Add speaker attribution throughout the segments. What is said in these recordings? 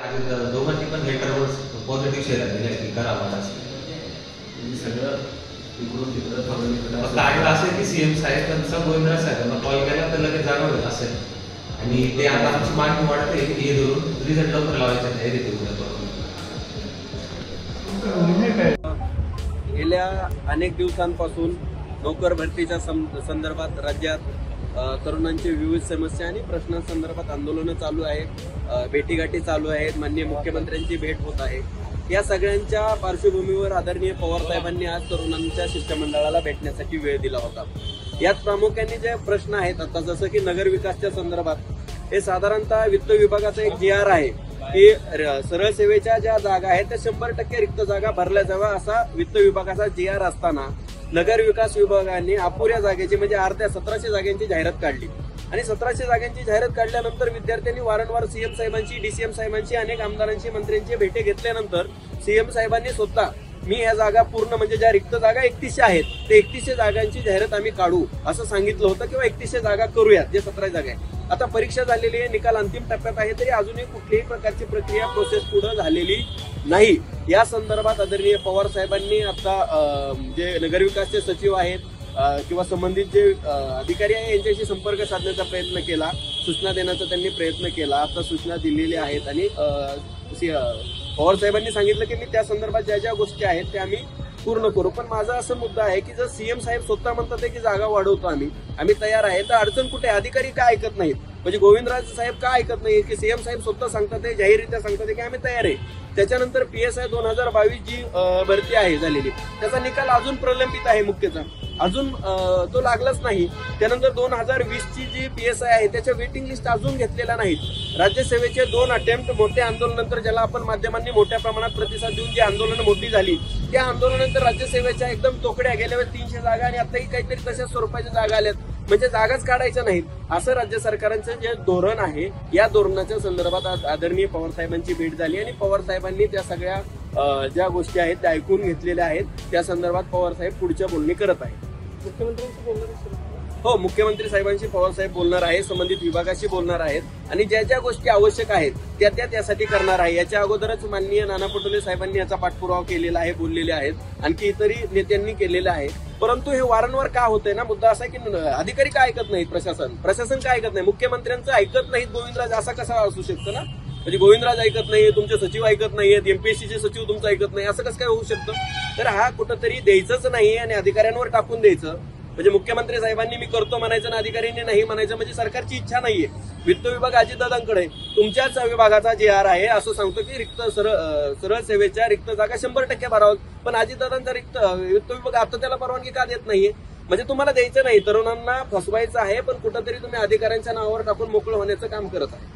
Speaker 1: दोघांनी पण लेटरवर positive share दिले की करावं असं
Speaker 2: सगळं इकडून तिकडं थांबवलं.
Speaker 1: काय असेल की सीएम साहेब त्यांचा गोविंदराव साहेबांना कॉल केला तर लगेच जागा होत असेल आणि ते आता आमची मागणी वाढत आहे की हे धरून रिझल्ट लवकर लावायचं नाही देते उद्या
Speaker 3: गेल्या अनेक दिवसांपासून नोकर भरतीच्या संदर्भात राज्यात तरुणांची विविध समस्या आणि प्रश्नांसंदर्भात आंदोलनं चालू आहेत, भेटीगाठी चालू आहेत, माननीय मुख्यमंत्र्यांची भेट होत आहे. या सगळ्यांच्या पार्श्वभूमीवर आदरणीय पवार साहेबांनी आज तरुणांच्या शिष्टमंडळाला भेटण्यासाठी वेळ दिला होता. यात प्रामुख्याने जे प्रश्न आहेत आता जसं की नगर विकासच्या संदर्भात हे साधारणतः वित्त विभागाचा एक GR आहे की सरळ सेवेच्या ज्या जागा आहेत त्या 100% रिक्त जागा भरल्या जाव्या असा वित्त विभागाचा GR असताना नगर विकास विभागाने अपुऱ्या जागेची म्हणजे अर्ध्या 1700 जागांची जाहिरात काढली आणि 1700 जागांची जाहिरात काढल्यानंतर विद्यार्थ्यांनी वारंवार सीएम साहेबांची, DCM साहेबांची, अनेक आमदारांची, मंत्र्यांची भेटी घेतल्यानंतर सीएम साहेबांनी स्वतः मी ह्या जागा पूर्ण म्हणजे ज्या रिक्त जागा 3100 आहेत ते 3100 जागांची जाहिरात आम्ही काढू असं सांगितलं होतं किंवा 3100 जागा करूयात जे 17 जागा आहे. आता परीक्षा झालेली आहे, निकाल अंतिम टप्प्यात आहे तरी अजूनही कुठल्याही प्रकारची प्रक्रिया प्रोसेस पुढे झालेली नाही. या संदर्भात आदरणीय पवार साहेबांनी आता जे नगरविकासचे सचिव आहेत किंवा संबंधित जे अधिकारी आहे यांच्याशी संपर्क साधण्याचा प्रयत्न केला, सूचना देण्याचा त्यांनी प्रयत्न केला. आता सूचना दिलेल्या आहेत आणि पवार साहेबांनी सांगितलं की मी त्या संदर्भात ज्या ज्या गोष्टी आहेत त्या आम्ही पूर्ण करू. पण माझा असं मुद्दा आहे की जर सीएम साहेब स्वतः म्हणतात की जागा वाढवतो आम्ही तयार आहे तर अडचण कुठे? अधिकारी का ऐकत नाहीत? म्हणजे गोविंदराज साहेब का ऐकत नाही की सीएम साहेब स्वतः सांगतात जाहीररित्या सांगतात की आम्ही तयार आहे. त्याच्यानंतर PSI 2022 जी भरती आहे झालेली त्याचा निकाल अजून प्रलंबित आहे मुख्यचा, अजून तो लागलाच नाही. त्यानंतर 2020 ची जी PSI आहे त्याच्या वेटिंग लिस्ट अजून घेतलेल्या नाहीत. राज्यसेवेचे 2 अटेम्प्ट मोठे आंदोलनानंतर ज्याला आपण माध्यमांनी मोठ्या प्रमाणात प्रतिसाद देऊन जी आंदोलनं मोठी झाली त्या आंदोलनानंतर राज्यसेवेच्या एकदम तोकड्या गेल्या 300 जागा आणि आताही काहीतरी तशाच स्वरूपाच्या जागा आल्यात. म्हणजे जागाच काढायच्या नाहीत असं राज्य सरकारांचं जे धोरण आहे या धोरणाच्या संदर्भात आदरणीय पवार साहेबांची भेट झाली आणि पवार साहेबांनी त्या सगळ्या ज्या गोष्टी आहेत त्या ऐकून घेतलेल्या आहेत. त्या संदर्भात पवार साहेब पुढच्या बोलणी करत आहेत.
Speaker 2: मुख्यमंत्र्यांशी बोलणार
Speaker 3: हो, मुख्यमंत्री साहेबांशी पवार साहेब बोलणार आहे, संबंधित विभागाशी बोलणार आहेत आणि ज्या ज्या गोष्टी आवश्यक आहेत त्या त्यासाठी करणार आहे. याच्या अगोदरच माननीय नाना पटोले साहेबांनी याचा पाठपुरावा केलेला आहे, बोललेले आहेत, आणखी इतरही नेत्यांनी केलेला आहे. परंतु हे वारंवार का होतंय ना, मुद्दा असा की अधिकारी का ऐकत नाहीत, प्रशासन का ऐकत नाही, मुख्यमंत्र्यांचं ऐकत नाहीत गोविंदराज असा कसा असू शकतं ना? म्हणजे गोविंदराज ऐकत नाहीये, तुमचे सचिव ऐकत नाहीयेत, MPSCचे सचिव तुमचं ऐकत नाही असं कसं काय होऊ शकतं? तर हा कुठंतरी द्यायचंच नाही आणि अधिकाऱ्यांवर टाकून द्यायचं. म्हणजे मुख्यमंत्री साहेबांनी मी करतो म्हणायचं ना अधिकाऱ्यांनी नाही म्हणायचं म्हणजे सरकारची इच्छा नाहीये. वित्त विभाग अजितदादांकडे तुमच्याच विभागाचा GR आहे असं सांगतो की रिक्त सरळ सेवेच्या रिक्त जागा 100% भरावं, पण अजितदादांचा वित्त विभाग आता त्याला परवानगी का देत नाहीये? म्हणजे तुम्हाला द्यायचं नाही, तरुणांना फसवायचं आहे, पण कुठंतरी तुम्ही अधिकाऱ्यांच्या नावावर टाकून मोकळं होण्याचं काम करत आहे.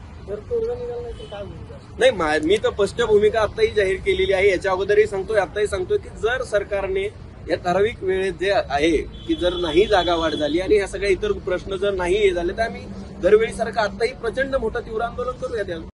Speaker 3: नाही, मी तर स्पष्ट भूमिका आताही जाहीर केलेली आहे. याच्या अगोदरही सांगतोय, आताही सांगतोय की जर सरकारने या ठराविक वेळेत जे आहे की जर नाही जागा वाढ झाली आणि ह्या सगळ्या इतर प्रश्न जर नाही झाले तर आम्ही दरवेळी सारखं आताही प्रचंड मोठं तीव्र आंदोलन करूया.